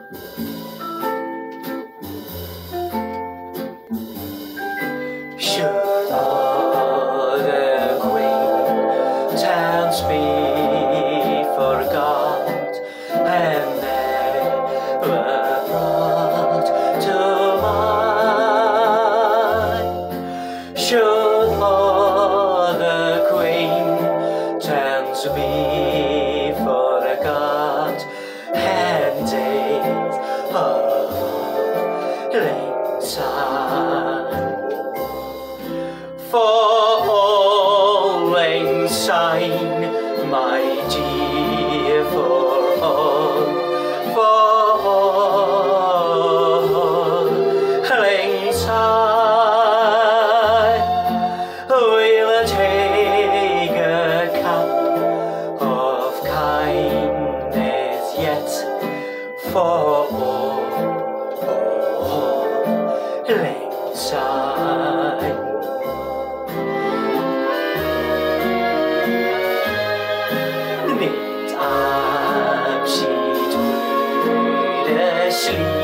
Should other acquaintance be forgot and never brought to mind? Should other acquaintance be forgot and days of lang syne? For all lang syne, my dear, for all lang syne, we'll take a cup of kindness yet for all lang syne. Nehmt Abschied, Brüder,